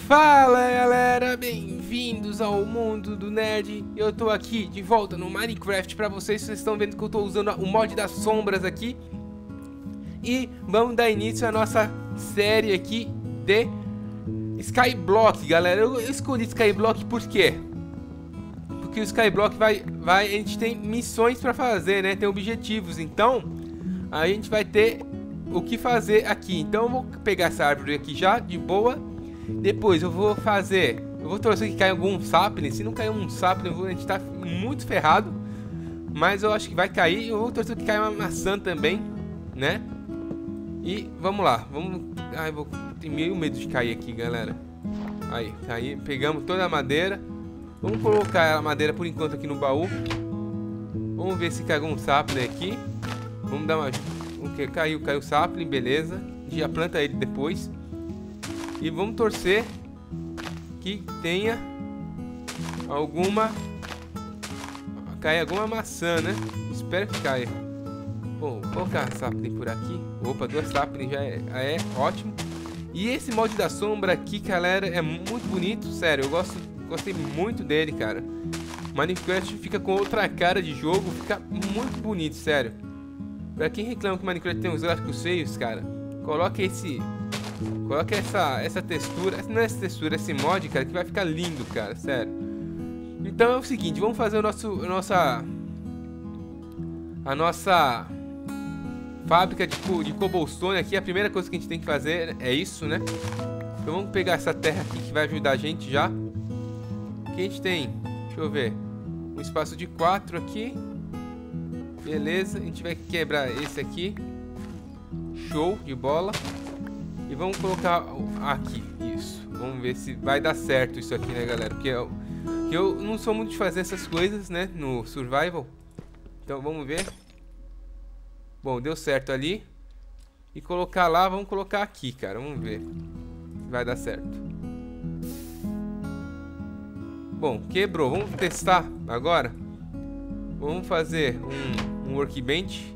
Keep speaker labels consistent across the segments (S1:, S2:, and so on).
S1: Fala galera, bem-vindos ao mundo do nerd. Eu tô aqui de volta no Minecraft pra vocês. Vocês estão vendo que eu tô usando o mod das sombras aqui. E vamos dar início à nossa série aqui de Skyblock, galera. Eu escolhi Skyblock por quê? Porque o Skyblock a gente tem missões pra fazer, né? Tem objetivos, então a gente vai ter o que fazer aqui. Então eu vou pegar essa árvore aqui já, de boa. Depois eu vou torcer que caia algum sapling. Se não cair um sapling, a gente tá muito ferrado. Mas eu acho que vai cair. Eu vou torcer que caia uma maçã também, né? E vamos lá. Ai, tenho meio medo de cair aqui, galera. Aí, pegamos toda a madeira. Vamos colocar a madeira por enquanto aqui no baú. Vamos ver se cai algum sapling aqui. Vamos dar uma... Caiu o sapling, beleza. Já planta ele depois. E vamos torcer que tenha caia alguma maçã, né? Espero que caia. Bom, vou colocar sapling por aqui. Opa, 2 saplings já é ótimo. E esse mod da sombra aqui, galera, é muito bonito. Sério, eu gostei muito dele, cara. Minecraft fica com outra cara de jogo. Fica muito bonito, sério. Pra quem reclama que Minecraft tem uns gráficos feios, cara, coloque essa textura, não é essa textura, esse mod, cara, que vai ficar lindo, cara, sério. Então é o seguinte, vamos fazer a nossa fábrica de cobblestone aqui. A primeira coisa que a gente tem que fazer é isso, né? Então vamos pegar essa terra aqui que vai ajudar a gente já. Aqui a gente tem, deixa eu ver, um espaço de 4 aqui. Beleza, a gente vai quebrar esse aqui. Show de bola. E vamos colocar aqui, isso. Vamos ver se vai dar certo isso aqui, né, galera? Porque eu não sou muito de fazer essas coisas, né, no survival. Então vamos ver. Bom, deu certo ali. E colocar lá, vamos colocar aqui, cara. Vamos ver se vai dar certo. Bom, quebrou. Vamos testar agora. Vamos fazer um workbench.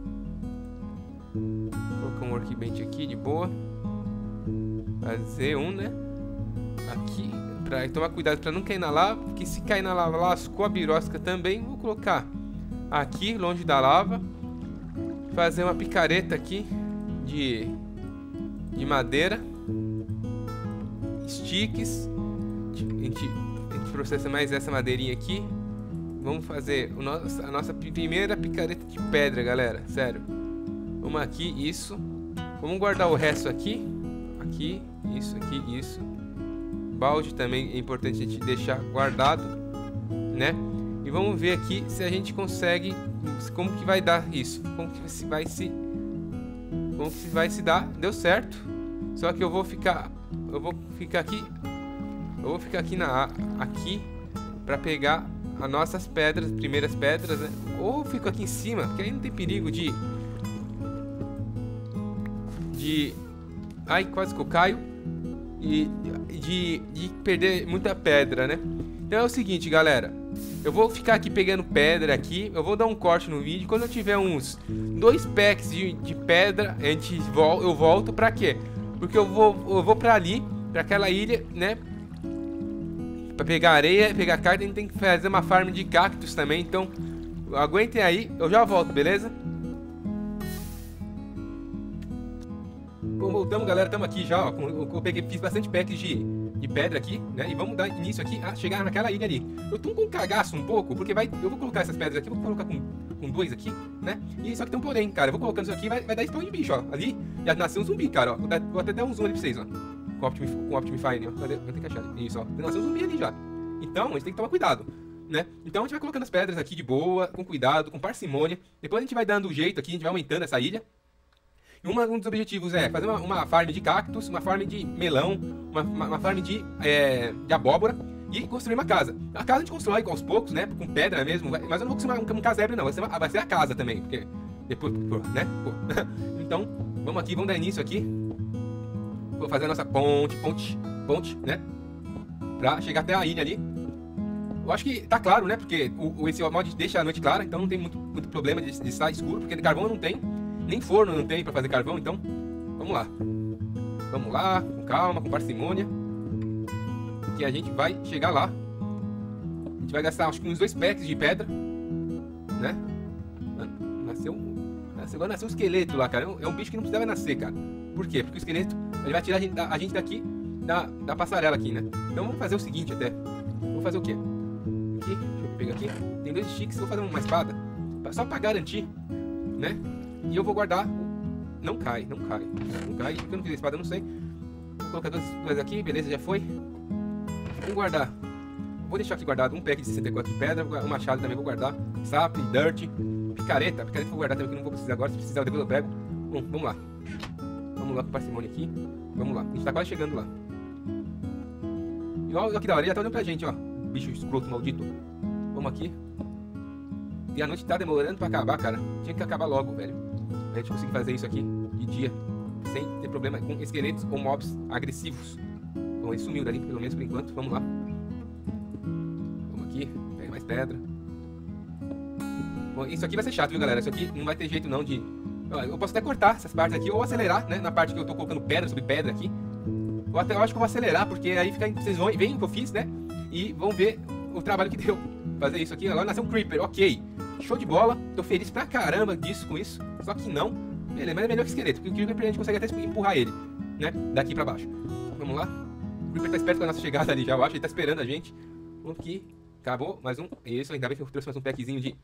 S1: Vou colocar um workbench aqui de boa. Fazer né? Aqui, pra tomar cuidado pra não cair na lava, porque se cair na lava, lascou a birosca também. Vou colocar aqui, longe da lava. Fazer uma picareta aqui de madeira. Sticks. A gente processa mais essa madeirinha aqui. Vamos fazer a nossa primeira picareta de pedra, galera. Sério. Vamos aqui, isso. Vamos guardar o resto aqui. Aqui, isso. Balde também é importante a gente deixar guardado, né? E vamos ver aqui se a gente consegue, como que vai dar isso, como que vai se dar. Deu certo. Só que eu vou ficar aqui aqui para pegar as nossas pedras, primeiras pedras, né? Ou fico aqui em cima, porque aí não tem perigo de ai, quase que eu caio. E de perder muita pedra, né? Então é o seguinte, galera. Eu vou ficar aqui pegando pedra aqui. Eu vou dar um corte no vídeo. Quando eu tiver uns 2 packs de pedra, eu volto pra quê? Porque eu vou pra ali, pra aquela ilha, né? Pra pegar areia, pegar carta. A gente tem que fazer uma farm de cactos também. Então aguentem aí, eu já volto, beleza? Bom, voltamos, galera, estamos aqui já, ó. Fiz bastante packs de pedra aqui, né? E vamos dar início aqui a chegar naquela ilha ali. Eu tô com um cagaço um pouco, porque eu vou colocar essas pedras aqui, vou colocar com 2 aqui, né? E só que tem um porém, cara, eu vou colocando isso aqui, vai dar spawn de bicho, ó. Ali já nasceu um zumbi, cara, ó. Vou até dar um zoom ali pra vocês, ó. Com o Optimify, ó. Vou ter que achar isso, ó. Nasceu um zumbi ali já. Então, a gente tem que tomar cuidado, né? Então a gente vai colocando as pedras aqui de boa, com cuidado, com parcimônia. Depois a gente vai dando o jeito aqui, a gente vai aumentando essa ilha. Um dos objetivos é fazer uma farm de cactos, uma farm de melão, uma farm de abóbora e construir uma casa. A casa a gente constrói aos poucos, né? Com pedra mesmo, mas eu não vou construir um casebre não, vai ser a casa também, porque depois, né? Então, vamos aqui, vamos dar início aqui. Vou fazer a nossa ponte, né? Pra chegar até a ilha ali. Eu acho que tá claro, né? Porque esse mod deixa a noite clara, então não tem muito problema de estar escuro, porque carvão não tem. Nem forno não tem pra fazer carvão, então vamos lá. Vamos lá, com calma, com parcimônia. que a gente vai chegar lá. A gente vai gastar acho que uns 2 packs de pedra, né? Mano, agora nasceu um esqueleto lá, cara. É um bicho que não precisava nascer, cara. Por quê? Porque o esqueleto, ele vai tirar a gente daqui da passarela aqui, né? Então vamos fazer o seguinte até. Vou fazer o quê? Aqui, deixa eu pegar aqui. Tem 2 sticks, vou fazer uma espada. Só pra garantir, né? E eu vou guardar. Não cai. Porque eu não fiz a espada, eu não sei. Vou colocar 2 aqui, beleza, já foi. Vamos guardar. Vou deixar aqui guardado um pack de 64 de pedra. O machado também vou guardar. Sapling, dirt, picareta. Picareta vou guardar também, que eu não vou precisar agora. Se precisar, depois eu pego. Bom, vamos lá. Vamos lá com parcimônia aqui. Vamos lá, a gente tá quase chegando lá. E olha que da hora, ele já tá olhando pra gente, ó. Bicho escroto, maldito. Vamos aqui. E a noite tá demorando pra acabar, cara. Tinha que acabar logo, velho. Pra gente conseguir fazer isso aqui de dia. Sem ter problema com esqueletos ou mobs agressivos. Bom, ele sumiu dali, pelo menos por enquanto. Vamos lá. Vamos aqui. Pega mais pedra. Bom, isso aqui vai ser chato, viu, galera? Isso aqui não vai ter jeito não de... Eu posso até cortar essas partes aqui ou acelerar, né? Na parte que eu tô colocando pedra sobre pedra aqui. Ou até eu acho que eu vou acelerar, porque aí fica, vocês veem o que eu fiz, né? E vão ver o trabalho que deu fazer isso aqui. Agora nasceu um creeper, ok. Show de bola. Tô feliz pra caramba com isso. Só que não. Beleza, mas é melhor que esqueleto, porque o creeper a gente consegue até empurrar ele, né? Daqui pra baixo. Vamos lá. O creeper tá esperto com a nossa chegada ali já, eu acho. Ele tá esperando a gente. Vamos aqui. Acabou. Mais um. Isso, ainda bem que eu trouxe mais um packzinho de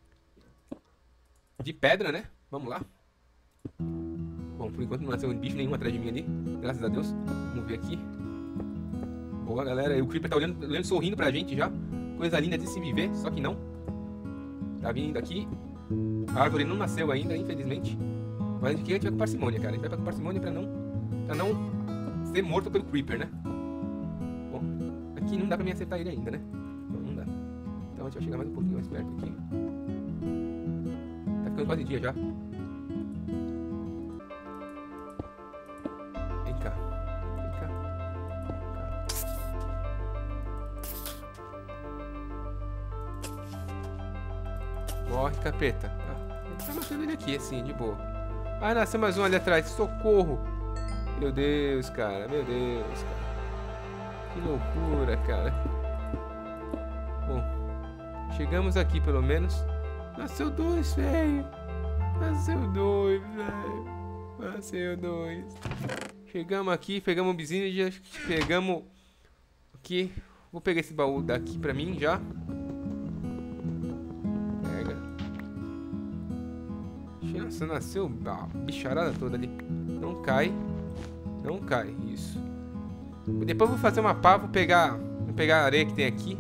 S1: pedra, né? Vamos lá. Bom, por enquanto não nasceu bicho nenhum atrás de mim ali. Graças a Deus. Vamos ver aqui. Boa, galera. E o creeper tá olhando, sorrindo pra gente já. Coisa linda de se viver, só que não. Tá vindo aqui. A árvore não nasceu ainda, infelizmente. Mas aqui a gente vai com parcimônia, cara. A gente vai com parcimônia pra não ser morto pelo creeper, né? Bom, aqui não dá pra me acertar ele ainda, né? Não dá. Então a gente vai chegar mais um pouquinho mais perto aqui. Tá ficando quase dia já. Vem cá. Morre, capeta. Ele tá matando ele aqui, assim, de boa. Ah, nasceu mais um ali atrás. Socorro. Meu Deus, cara. Meu Deus, cara. Que loucura, cara. Bom, chegamos aqui, pelo menos. Nasceu 2, velho. Nasceu 2, velho. Nasceu 2. Chegamos aqui, pegamos o bizinho, já pegamos aqui. Vou pegar esse baú daqui pra mim já. Nossa, nasceu a bicharada toda ali. Não cai. Não cai, isso. Depois eu vou fazer uma pá, vou pegar a areia que tem aqui.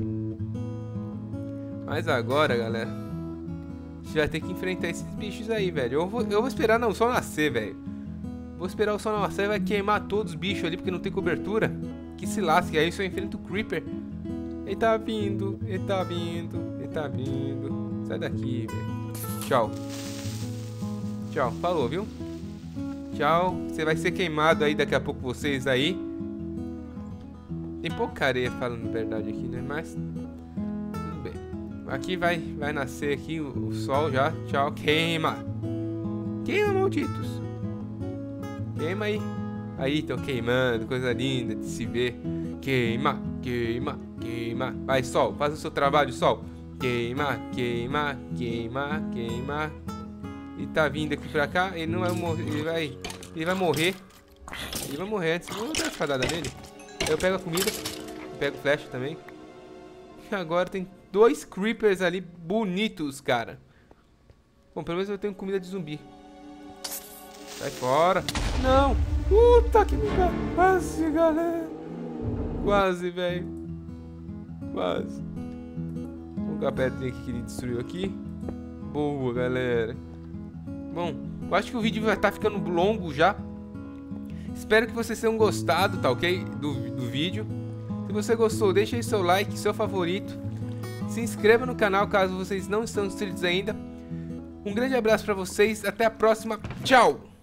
S1: Mas agora, galera, a gente vai ter que enfrentar esses bichos aí, velho. Eu vou esperar o sol nascer, velho. Vou esperar o sol nascer, vai queimar todos os bichos ali, porque não tem cobertura. Que se lasque, aí só enfrenta o creeper. Ele tá vindo, ele tá vindo, ele tá vindo. Sai daqui, velho. Tchau. Tchau, falou, viu? Tchau, você vai ser queimado aí daqui a pouco, vocês aí. Tem pouca areia, falando a verdade aqui, né? Mas tudo bem. Aqui vai nascer aqui o sol já. Tchau, queima. Queima, malditos. Queima aí. Aí, estão queimando, coisa linda de se ver. Queima, queima, queima. Vai, sol, faz o seu trabalho, sol. Queima, queima, queima, queima. Ele tá vindo aqui pra cá, ele não vai morrer, ele vai morrer. Ele vai morrer antes. Vou dar uma espadada nele. Aí eu pego a comida, pego flecha também. E agora tem 2 creepers ali bonitos, cara. Bom, pelo menos eu tenho comida de zumbi. Sai fora. Não! Puta que me dá. Quase, galera. Quase, velho. Quase. Vou colocar a pedrinha que ele destruiu aqui. Boa, galera. Bom, eu acho que o vídeo vai estar ficando longo já. Espero que vocês tenham gostado, tá ok? Do vídeo. Se você gostou, deixa aí seu like, seu favorito. Se inscreva no canal caso vocês não estão inscritos ainda. Um grande abraço pra vocês, até a próxima. Tchau!